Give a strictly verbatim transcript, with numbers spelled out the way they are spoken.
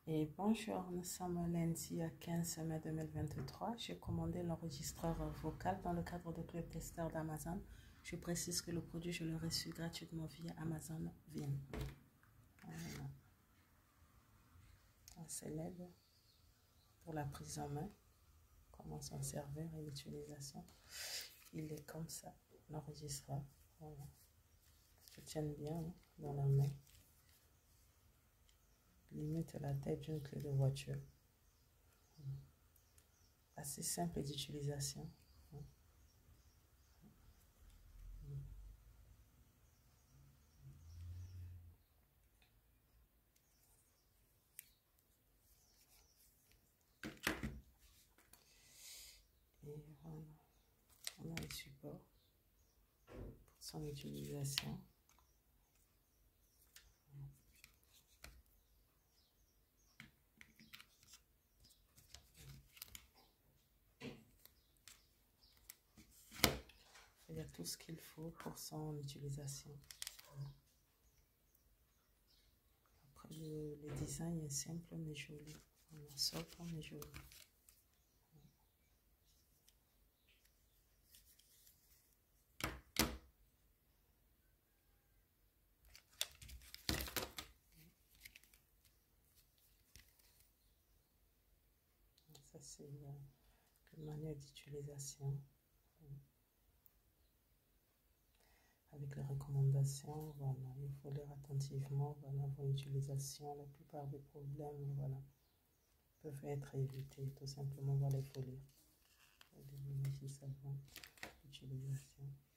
Et bonjour, nous sommes lundi quinze mai deux mille vingt-trois. J'ai commandé l'enregistreur vocal dans le cadre de Club Tester d'Amazon. Je précise que le produit, je l'ai reçu gratuitement via Amazon Vim. Voilà. C'est l'aide pour la prise en main, comment s'en servir et l'utilisation. Il est comme ça, l'enregistreur. Voilà. Je tiens bien hein, dans la main. Limite la tête d'une clé de voiture. Assez simple d'utilisation. Et voilà, on a le support pour son utilisation. Il y a tout ce qu'il faut pour son utilisation. Après, le, le design est simple mais joli. On en sort mais joli. Ça, c'est le manuel d'utilisation. Avec les recommandations, voilà, il faut lire attentivement, voilà, vos utilisations, la plupart des problèmes, voilà, peuvent être évités, tout simplement, voilà, il faut lire. L'utilisation.